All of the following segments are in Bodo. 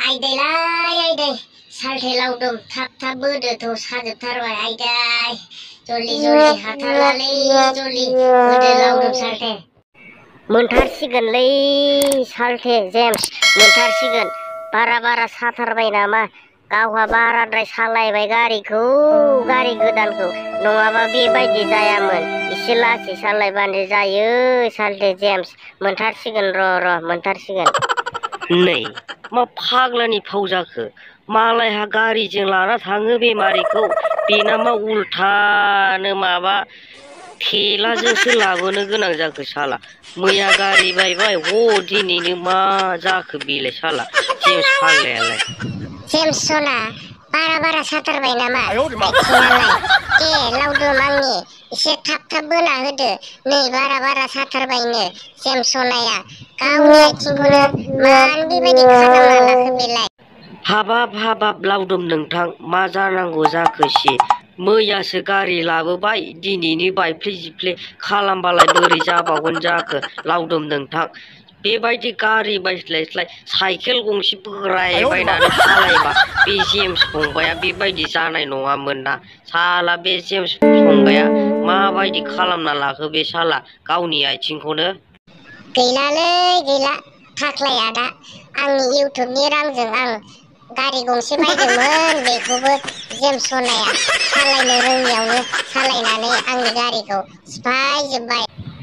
आयदै साल्थे लावदुम थाब बोदोथ' साजोबथारबाय आयदै जल्दि हाथारलालै जल्दि बोदो लावदुम साल्थे मोनथारसिगोनलै साल्थे जेम्स मोनथारसिगोन बारा साथारबाय नामा गावहा बाराद्राय सालायबाय गारि गोदानखौ नङाबा बेबायदि जायामोन एसे लासै सालायबानो जायो साल्थे जेम्स मोनथारसिगोन र' मोनथारसिगोन नै मा फाग्लानि फाव जाखो मालायहा गारिजों लाना थाङो बेमारिखौ बेना मा उल्थानो माबा थेलाजोंसो लाबोनो गोनां जाखो साला मैया गारि बायबाय दिनैनो मा जाखो बेलाय साला जेम्स फाग्लायालाय जेम्स सना बारा साथारबाय नामा आथिङालाय लावदुम आंनि एसे थाब बोना होदो नै बारा साथारबायनो जेम्स सनाया गावनि आथिंखौनो मानो बेबायदि खालामना लाखो बेलाय हाबाब लावदुम नोंथां मा जानांगौ जाखोसै मैयासो गारि लाबोबाय दिनैनो बायफ्ले जिफ्ले खालामबालाय बोरै जाबावगोन जाखो लावदुम नोंथां बेबायदि गारि बायस्लायस्लाय साइकेल गंसे बोरायबायनानै सालायबा बे जेम्स फंबाया बेबायदि जानाय नङामोन ना साला बे जेम्स फंबाया माबायदि खालामना लाखो बे साला गावनि आथिंखौनो गैला थाख्लाया दा आंनि इउटुबनि रांजों आं गारि गंसे बायदोंमोन बेखौबो जेम्स सनाया सालायनो रोङियावनो सालायनानै आंनि गारिखौ सिफायजोब्बाय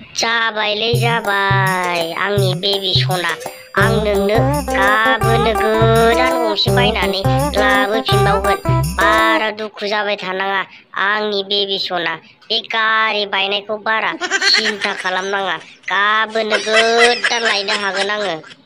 जाबाय आंनि बेबि सना आं नोंनो गाबोनो गोदान गंसे बायनानै लाबोफिनबावगोन बारा दुखु जाबाय थानाङा आंनि बेबि सना बे गारि बायनायखौ बारा सिन्था खालामनाङा गाबोनो गोदान लायनो हागोन आङो।